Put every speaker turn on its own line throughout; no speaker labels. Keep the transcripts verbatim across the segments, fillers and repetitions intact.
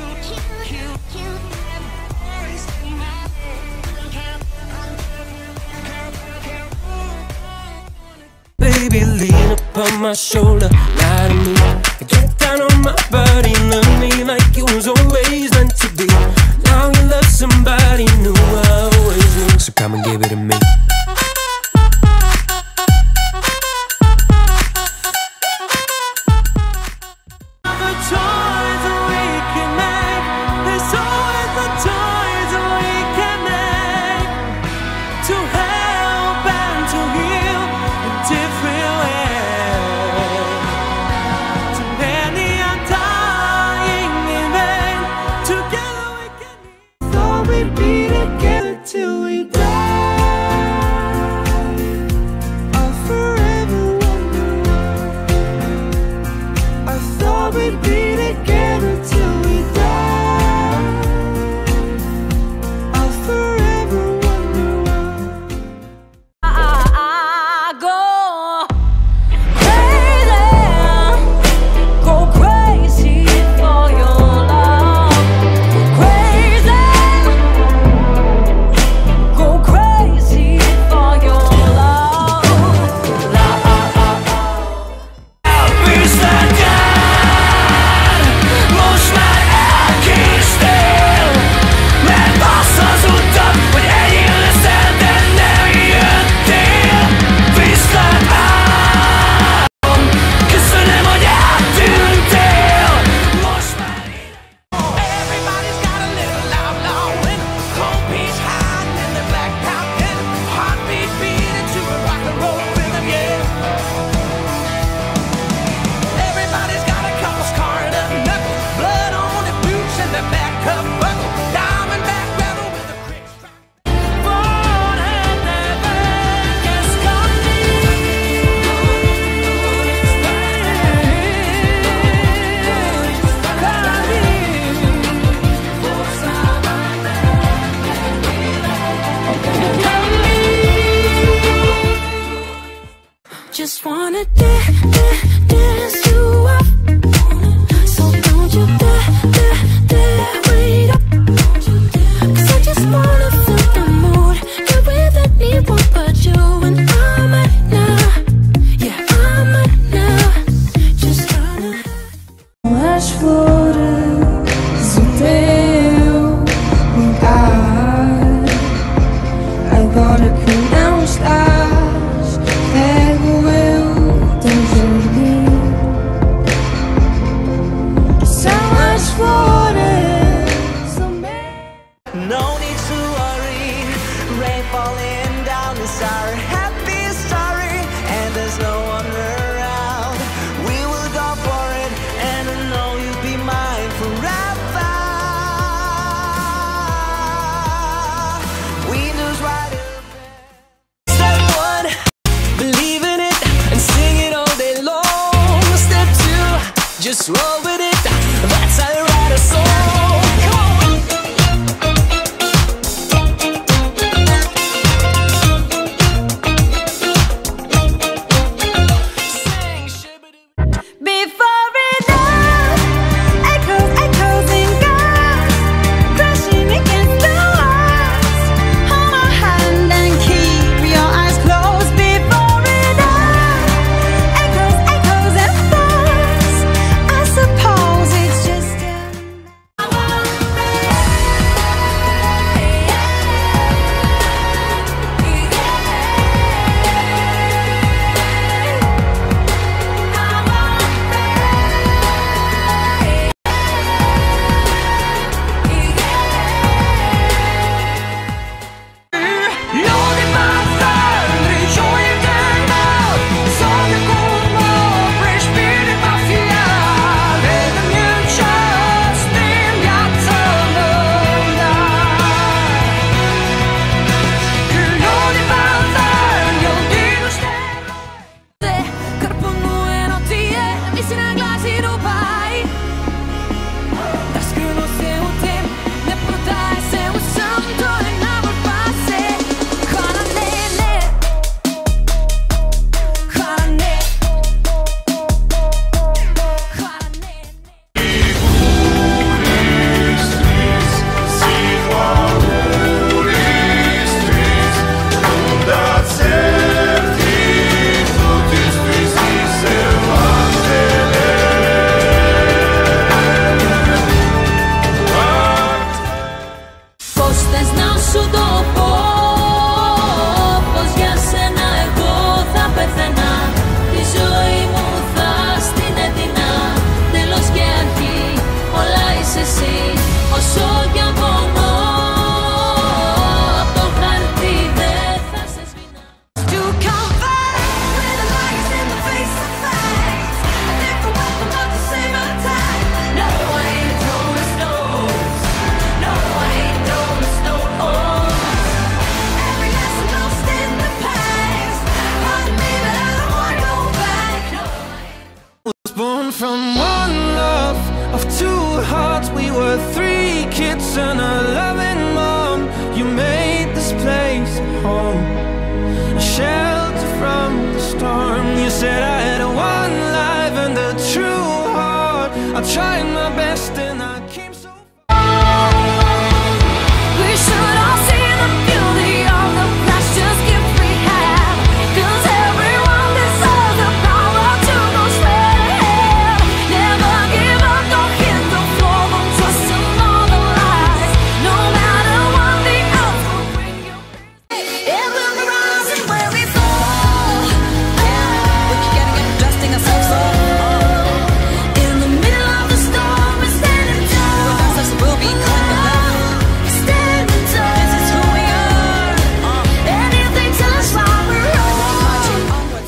Baby, lean up on my shoulder, lie to me. Get down on my body, love me like it was always meant to be. Now you love somebody new, I always knew. So come and give it to me.
Till we die, I'll forever wonder why. I thought we'd be together till we die. I'll forever wonder why. I, I go crazy, go crazy for your love, crazy. Just wanna dance, dance, dance you up. So don't you dare, dare, dare wait up. Cause I just wanna feel the mood. Get with anyone but you. And I might now, yeah, I might now. Just gonna as flores do teu lugar. Agora que não estás, pego eu teu jardim. São as flores do meu.
No need to worry, rain falling down is our happy story, and there's no one around. We will go for it, and I know you'll be mine forever. We lose right in step one, believe in it and sing it all day long. Step two, just roll with it. That's how you write a song.
born from one love of two hearts. We were three kids and a loving mom. You made this place home, a shelter from the storm. You said I had one life and a true heart. I tried my best and I came so far.
We should all see the beauty of the precious gift we have, 'cause everyone deserves the power to go straight ahead. Never give up, don't hit the floor, don't trust in all the lies. No matter what the odds will bring you. It will be rising where we fall. Yeah, we keep getting it, dusting ourselves off. In the middle of the storm, we're standing tall. With ourselves, we'll be climbing up. Standing tall. This is who we are. Anything to us while we're marching onwards.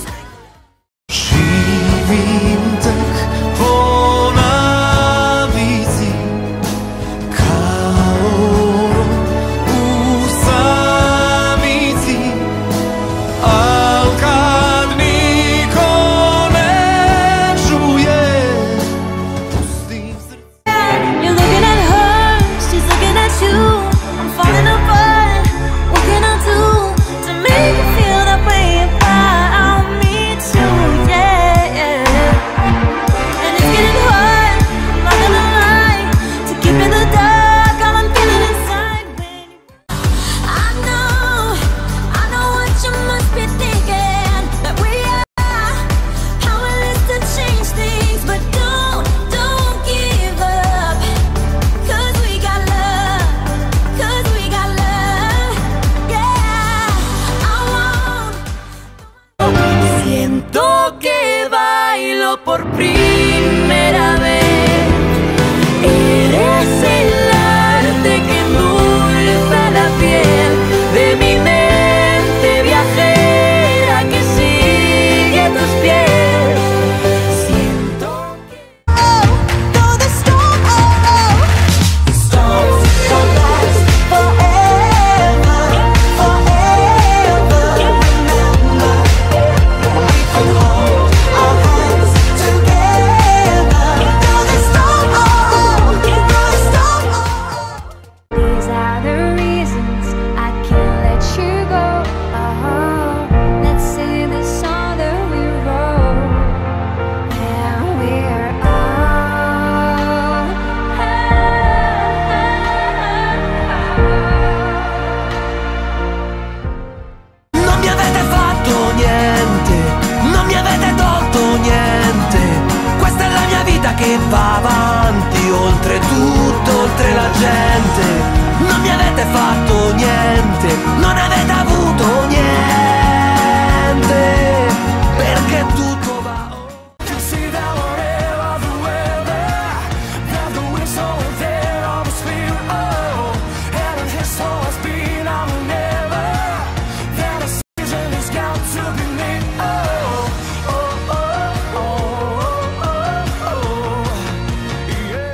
Żywim dech ponawizi, kaoru usamizi, alkadniko ne czuje pustym sercem.
You're looking at her, she's looking at you. I'm falling apart. What can I do to make you feel that way about me too? Yeah, yeah. And it's getting hard, I'm not gonna lie. To keep in the dark, all I'm feeling inside when you. I know, I know what you must be thinking. That we are powerless to change things, but don't, don't give up. 'Cause we got love, 'cause we got love. Yeah, I won't. Siento que bailo por primera vez. Eres el arte que endulza la piel de mi mente viajera que sigue tus pies. Siento que though the storm, oh, the storms don't last forever, forever. Remember, we can hold our hands together. Though the storm, oh, though the storm, oh. These are the reasons I can't let you go. Oh, let's sing the song that we wrote. And we're
Non mi avete fatto niente, non mi avete tolto niente. Questa è la mia vita che va avanti, oltre tutto, oltre la gente. Non mi avete fatto niente, non avete avuto niente, perché tutto va.
You see that whatever the weather, that the wind's always there, always feel, oh, heaven has always been, I will never, that a season has got to be made, oh, oh, oh, oh, oh, oh, yeah.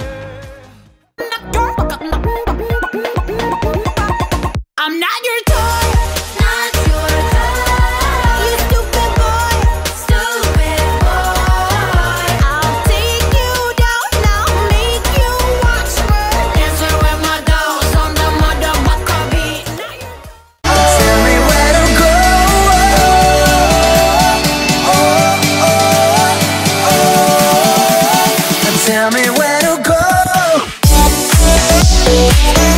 I'm not your toy, not your toy. You stupid boy, stupid boy. I'll take you down, I'll make you watch me dancing with my dolls on the motherfucker beat.
Tell me where to go. Oh, oh, oh, oh. Tell me where to go.